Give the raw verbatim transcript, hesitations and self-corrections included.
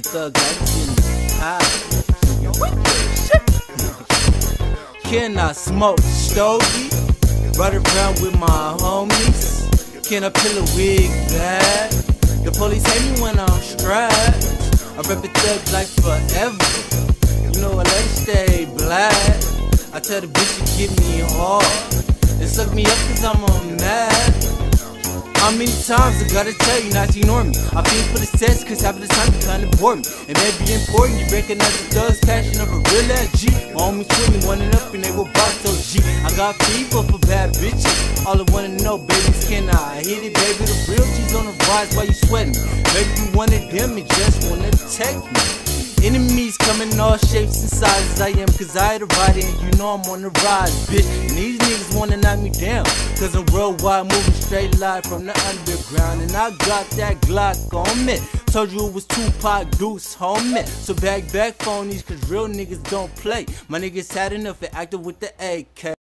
thug life in the eye. Yo, what the shit? Can I smoke stogie? Ride around with my homies. Can I peel a wig back? The police hate me when I'm strapped. I rep a thug life forever. You know I like to stay black. I tell the bitch to give me hard. They suck me up cause I'm a mad. How many times I gotta tell you not to ignore me? I feel for the sets cause half of the time you kinda bore me. It may be important you recognize the thugs passion of a real ass G. My homies swinging, running up and they were box so G. I got fever for bad bitches. All I wanna know, babies, can I hit it, baby? The real G's on the rise while you sweating. Maybe you one of them and just wanna take me. Enemies coming all shapes and sizes. I am cause I had a ride and you know I'm on the rise, bitch. And these niggas wanna knock me down cause I'm worldwide, moving straight live from the underground. And I got that Glock on me. Told you it was Tupac Deuce, homie. So back back phonies cause real niggas don't play. My niggas had enough and acted with the A K.